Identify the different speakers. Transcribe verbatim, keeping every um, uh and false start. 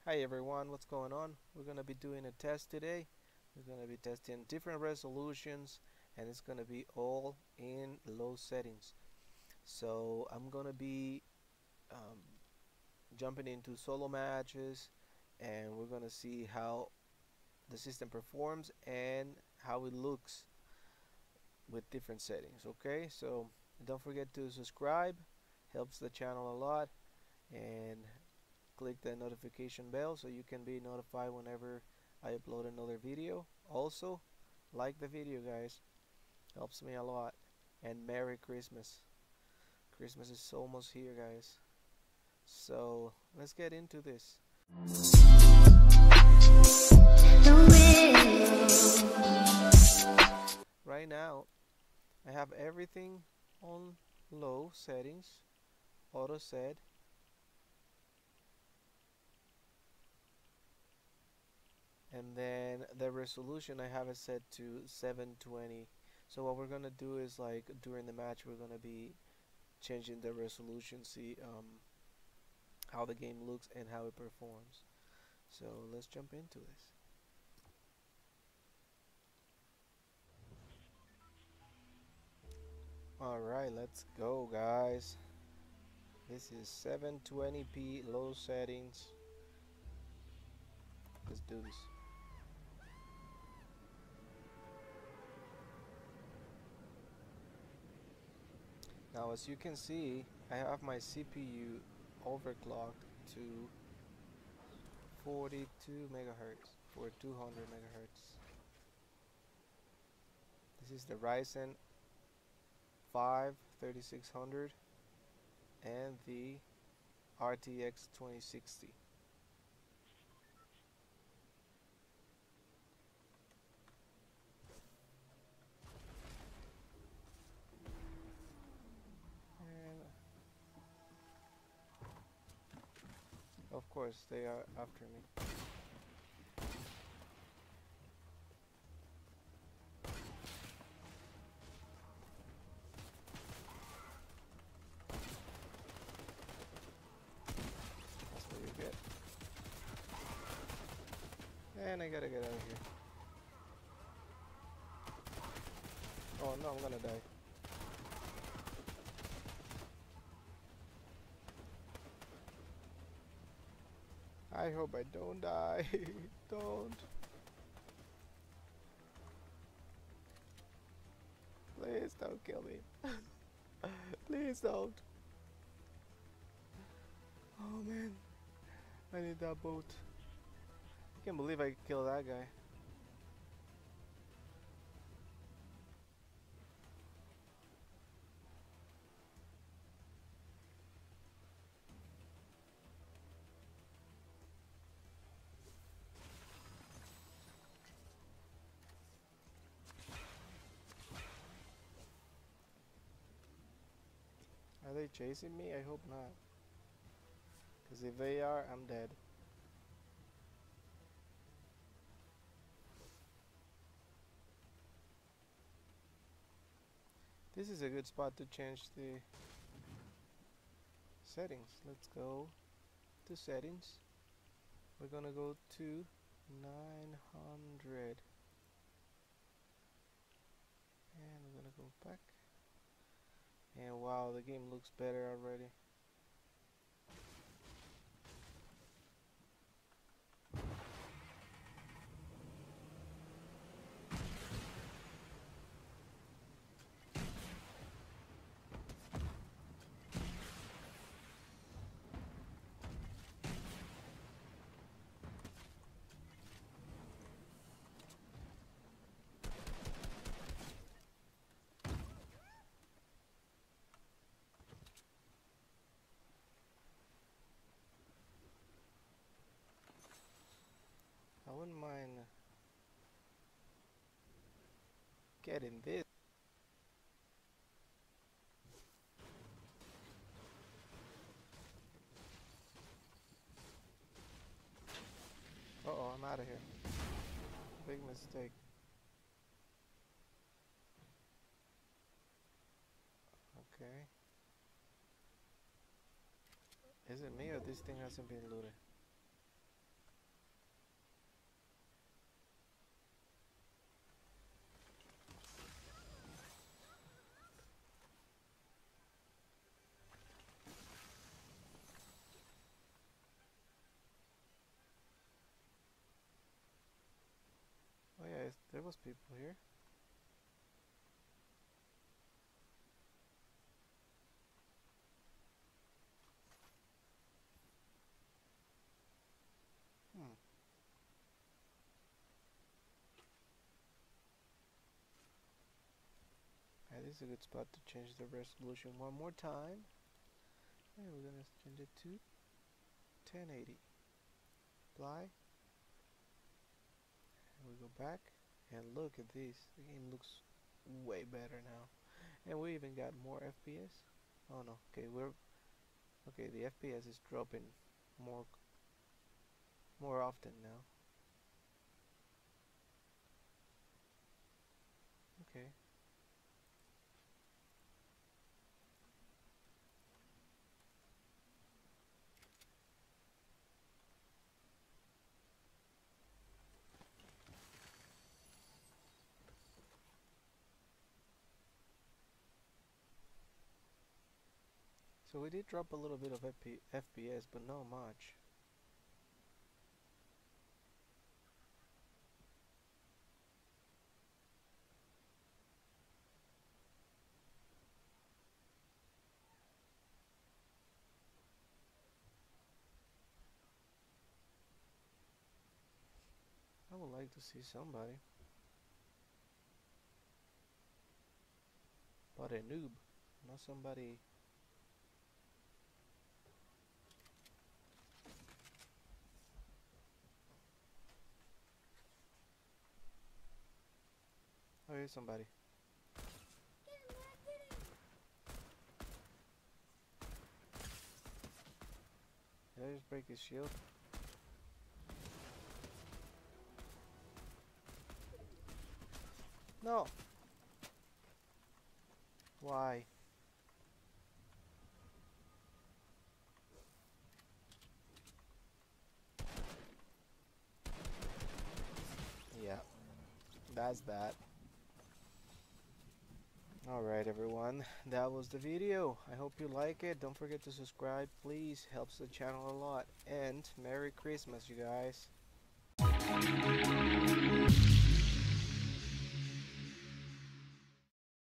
Speaker 1: Hi everyone, what's going on? We're going to be doing a test today. We're going to be testing different resolutions and it's going to be all in low settings. So I'm going to be um, jumping into solo matches and we're going to see how the system performs and how it looks with different settings. Okay, so don't forget to subscribe, helps the channel a lot, and click the notification bell so you can be notified whenever I upload another video. Also, like the video, guys, helps me a lot. And Merry Christmas. Christmas is almost here, guys. So let's get into this. Right now I have everything on low settings, auto set, and then the resolution I have it set to seven twenty. So what we're gonna do is, like, during the match we're gonna be changing the resolution, see um, how the game looks and how it performs. So let's jump into this. Alright, let's go, guys. This is seven twenty p low settings. Let's do this. Now, as you can see, I have my C P U overclocked to forty-two megahertz for two hundred megahertz. This is the Ryzen five thirty-six hundred and the R T X twenty sixty. And of course they are after me. That's what you get. And I gotta get out of here. Oh no, I'm gonna die. I hope I don't die. Don't. Please don't kill me. Please don't. Oh man, I need that boat. I can't believe I killed that guy. Are they chasing me? I hope not. Because if they are, I'm dead. This is a good spot to change the settings. Let's go to settings. We're gonna go to nine hundred. And we're gonna go back. And wow, the game looks better already. I wouldn't mind getting this. Uh oh, I'm out of here. Big mistake. Okay. Is it me or this thing hasn't been looted? most people here. Hmm. Alright, this is a good spot to change the resolution one more time. And we're gonna change it to ten eighty. Apply. And we go back. And look at this. The game looks way better now. And we even got more F P S. Oh no. Okay, we're okay. The F P S is dropping more more often now. Okay. So we did drop a little bit of F P S, but not much. I would like to see somebody. But a noob, not somebody. Oh, here's somebody. Did I just break his shield? No! Why? Yeah, that's that. Alright everyone, that was the video. I hope you like it. Don't forget to subscribe, please. Helps the channel a lot. And Merry Christmas, you guys.